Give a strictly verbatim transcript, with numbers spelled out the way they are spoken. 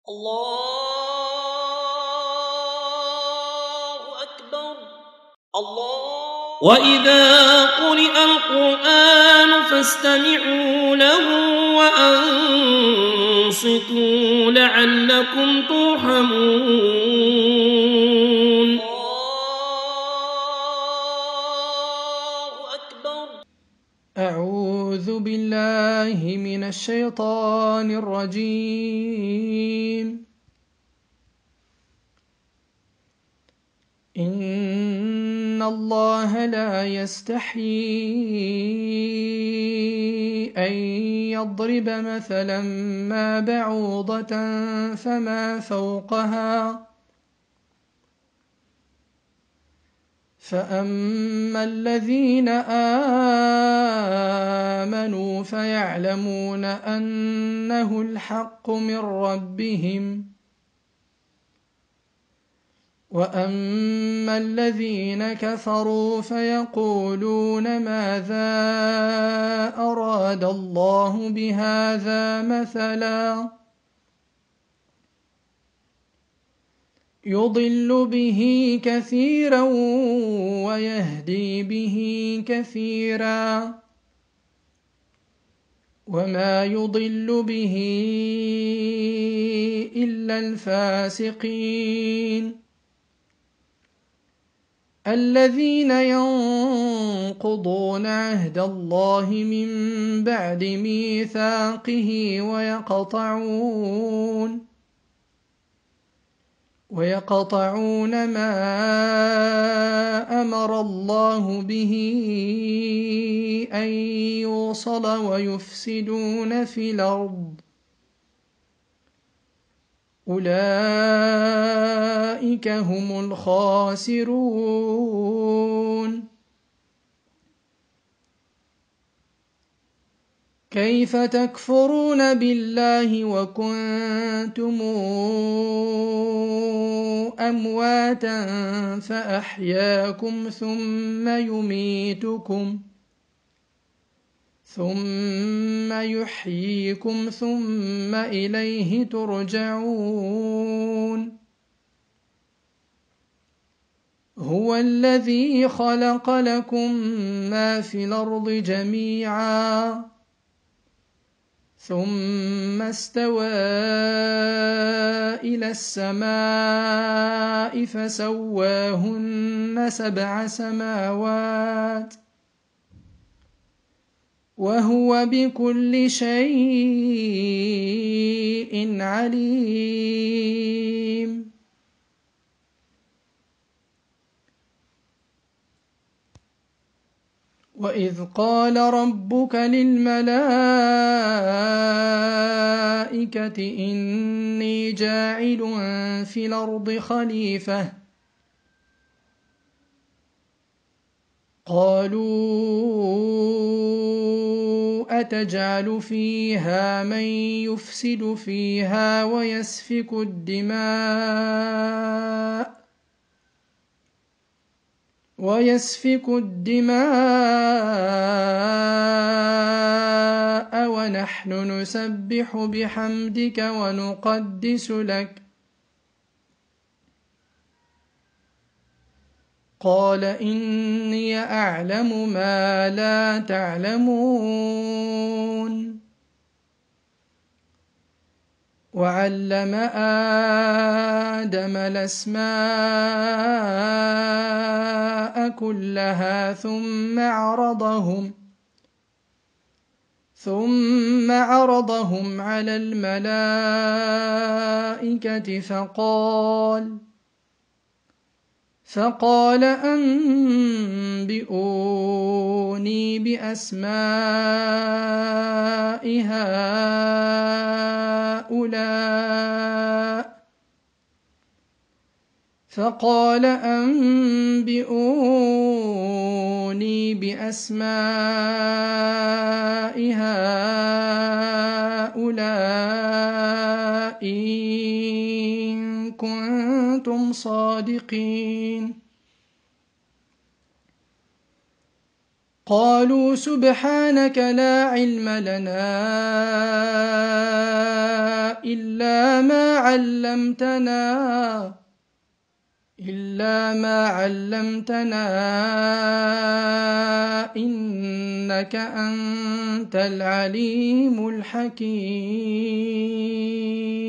الله أكبر الله. وإذا قرئ القرآن فاستمعوا له وأنصتوا لعلكم ترحمون. الله أكبر. أعوذ بالله من الشيطان الرجيم. إن الله لا يستحيي أن يضرب مثلا ما بعوضة فما فوقها فأما الذين آمنوا فيعلمون أنه الحق من ربهم وأما الذين كفروا فيقولون ماذا أراد الله بهذا مثلا يضل به كثيرا ويهدي به كثيرا وما يضل به إلا الفاسقين الذين ينقضون عهد الله من بعد ميثاقه ويقطعون ويقطعون ما أمر الله به أن يوصل ويفسدون في الأرض أولئك هم الخاسرون. كيف تكفرون بالله وكنتم أمواتا فأحياكم ثم يميتكم ثم يحييكم ثم إليه ترجعون. هو الذي خلق لكم ما في الأرض جميعا ثم استوى إلى السماء فسواهن سبع سماوات وهو بكل شيء عليم. وإذ قال ربك للملائكة إني جاعل في الأرض خليفة قالوا أتجعل فيها من يفسد فيها ويسفك الدماء ويسفك الدماء ونحن نسبح بحمدك ونقدس لك قال إني أعلم ما لا تعلمون. وعلم آدم الأسماء كلها ثم عرضهم ثم عرضهم على الملائكة فقال فقال أنبئوني بأسماء هؤلاء فقال أنبئوني بأسماء هؤلاء إن كنتم صادقين. قالوا سبحانك لا علم لنا إلا ما علمتنا إلا ما علمتنا إنك أنت العليم الحكيم